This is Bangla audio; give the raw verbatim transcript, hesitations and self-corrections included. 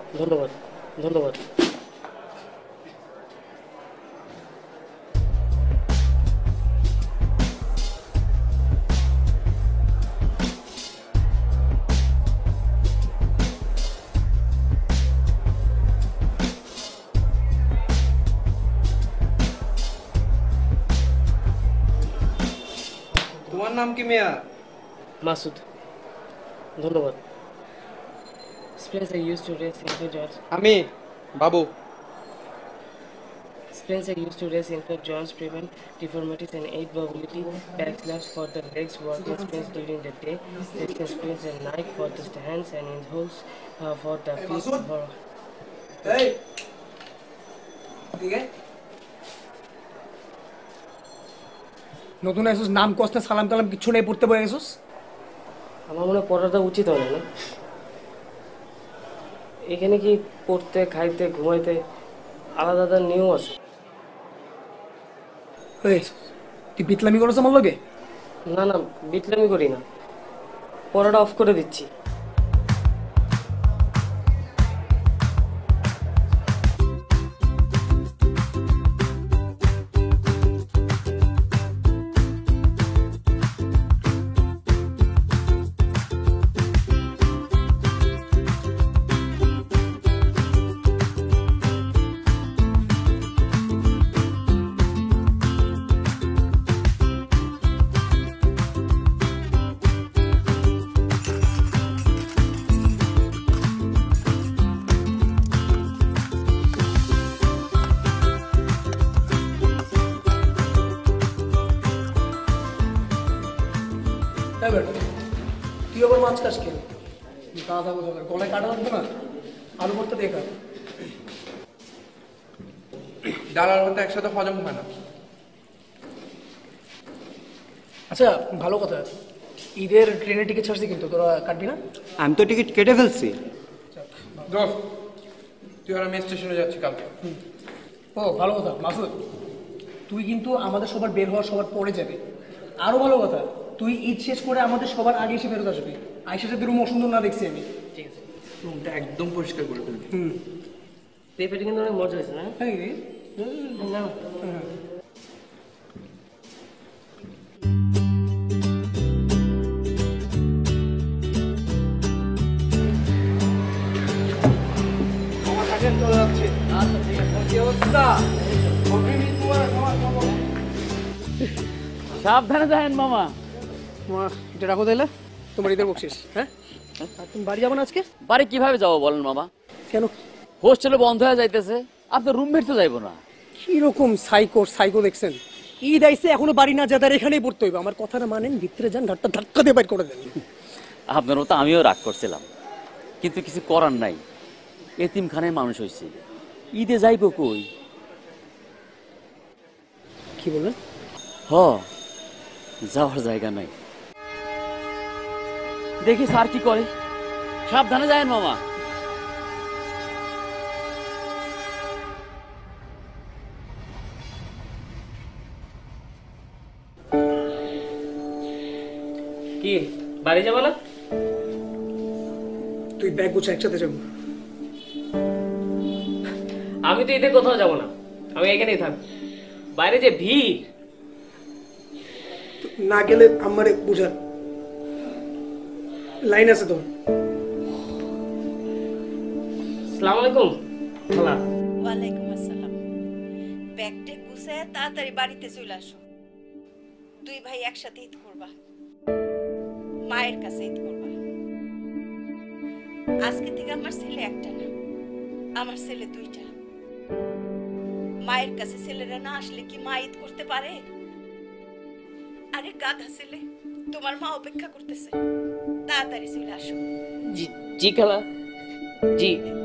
ধন্যবাদ ধন্যবাদ। তোমার নাম কি মিয়া? মাসুদ। ধন্যবাদ। Spencer used to race into George. আমি বাবু। Spencer used to race into John's prevent deformities and aid mobility, backslash for the legs, walking sprints during the day, distance sprints at night for the hands, and in holes uh, for the feet. For এই ঠিক আছে নতুন এসেছিস, নাম কষ্ট সালাম কালাম কিছু নেই, পড়তে বসে গেছিস। আমার মনে হয় পড়াটা উচিত হয় না। এখানে কি পড়তে খাইতে ঘুমাইতে আলাদা আলাদা নিয়ম আছে? তুই বিটলামি করেছ আমার লগে? না না, বিটলামি করি না, পড়াটা অফ করে দিচ্ছি। তুই আবার মাছ খাস কেন? গলায় কাটা লাগবে না, আলু ভর্তা দিয়ে খা। ডাল আর ভাত একসাথে হজম হয় না। আচ্ছা ভালো কথা, ঈদের ট্রেনের টিকিট ছাড়ছি কিন্তু তোরা কাটবি না? আমি তো টিকিট কেটে ফেলছি। দোস্ত তুই আর আমি স্টেশনে যাচ্ছি কালকে। ও ভালো কথা। মাসুদ তুই কিন্তু আমাদের সবার বের হওয়ার সবার পরে যাবে। আরো ভালো কথা, তুই ঈদ শেষ করে আমাদের সবার আগে এসে ফেরত আসবি। আইসা যদি রুম অসুন্দর না দেখছি আমি। ঠিক আছে, রুমটা একদম পরিষ্কার করে ফেলবি। হুম পেঁপেটা কিন্তু অনেক মজা হয়েছে না? হ্যাঁ রে। না হ্যাঁ চলে যাচ্ছে। আচ্ছা ঠিক আছে, কি অবস্থা? সাবধানে যাবেন মামা। মা এটা রাখো তাহলে, তোমার ঈদের বকশিস। হ্যাঁ আর তুমি বাড়ি যাবো না আজকে? বাড়ি কিভাবে যাবো বলেন মামা? কেন? হোস্টেলে বন্ধ হয়ে যাইতেছে, আপনার রুমমেট তো যাইবো না। কিরকম সাইকো সাইকো দেখছেন? ঈদ আইসে এখনো বাড়ি না যাদের এখানেই পড়তে হইবে। আমার কথাটা মানেন, ভিতরে যান, ঘাটটা ধাক্কা দিয়ে বাইর করে দেন। আপনার মতো আমিও রাগ করছিলাম, কিন্তু কিছু করার নাই। এতিমখানায় মানুষ হয়েছে, ঈদে যাইব কই? কি বলেন? হ, যাওয়ার জায়গা নাই। দেখি স্যার কি করে। সাবধানে যায়েন মামা। কি বাড়ি যাবো না? তুই ব্যাগ গুছা, একসাথে যাবো। আমি তো ঈদে কোথাও যাবো না, আমি এখানেই থাকবো। বাইরে যে ভিড়, না গেলে আমারে বুঝান। লাইন আছে তো? আসসালামু আলাইকুম খালা। ওয়ালাইকুম আসসালাম। ব্যাগটা গুছায় তাড়াতাড়ি বাড়িতে চলে আসো। দুই ভাই একসাথে ঈদ করবা, মায়ের কাছে ঈদ করবা। আজকে থেকে আমার ছেলে একটা না, আমার ছেলে দুইটা। মায়ের কাছে ছেলেরা না আসলে কি মা ঈদ করতে পারে? আরে গাধা ছেলে, তোমার মা অপেক্ষা করতেছে, তাড়াতাড়ি চলে আসো। জি জি খালা, জি।